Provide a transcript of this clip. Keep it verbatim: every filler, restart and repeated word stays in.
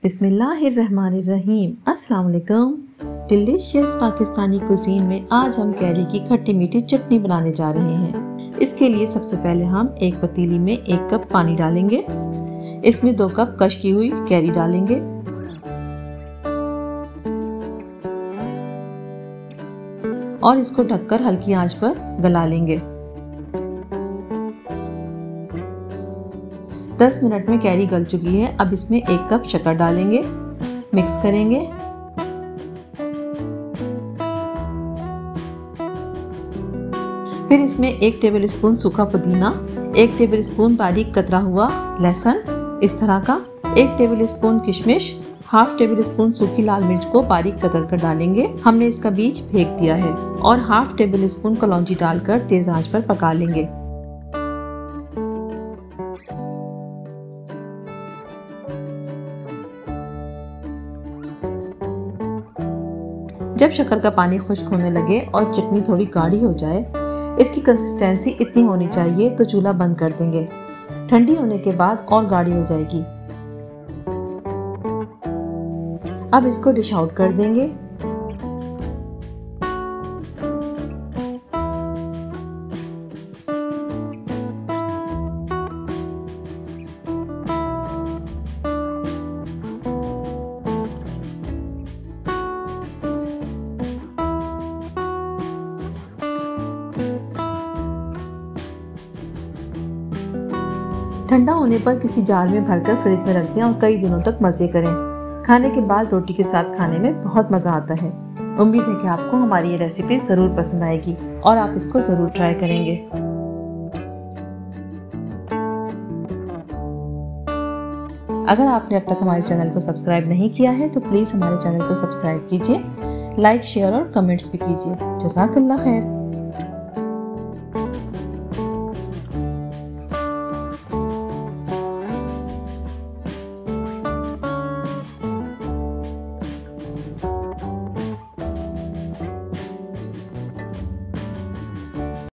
बिस्मिल्लाहिर्रहमानिर्रहीम। अस्सलाम वालेकुम। डिलीशियस पाकिस्तानी कुजीन में आज हम कैरी की खट्टी मीठी चटनी बनाने जा रहे हैं। इसके लिए सबसे पहले हम एक पतीली में एक कप पानी डालेंगे। इसमें दो कप कश की हुई कैरी डालेंगे और इसको ढककर हल्की आंच पर गला लेंगे। दस मिनट में कैरी गल चुकी है। अब इसमें एक कप शक्कर डालेंगे, मिक्स करेंगे। फिर इसमें एक टेबलस्पून सूखा पुदीना, एक टेबलस्पून बारीक कतरा हुआ लहसुन इस तरह का, एक टेबलस्पून किशमिश, हाफ टेबल स्पून सूखी लाल मिर्च को बारीक कतर कर डालेंगे। हमने इसका बीज फेंक दिया है। और हाफ टेबल स्पून कलौंजी डालकर तेज आंच पर पका लेंगे। जब शक्कर का पानी खुश्क होने लगे और चटनी थोड़ी गाढ़ी हो जाए, इसकी कंसिस्टेंसी इतनी होनी चाहिए तो चूल्हा बंद कर देंगे। ठंडी होने के बाद और गाढ़ी हो जाएगी। अब इसको डिश आउट कर देंगे। ठंडा होने पर किसी जार में भरकर फ्रिज में रख दें और कई दिनों तक मजे करें। खाने के बाद रोटी के साथ खाने में बहुत मजा आता है। उम्मीद है कि आपको हमारी ये रेसिपी जरूर पसंद आएगी और आप इसको जरूर ट्राई करेंगे। अगर आपने अब तक हमारे चैनल को सब्सक्राइब नहीं किया है तो प्लीज हमारे चैनल को सब्सक्राइब कीजिए, लाइक शेयर और कमेंट्स भी कीजिए। जज़ाकल्लाह खैर।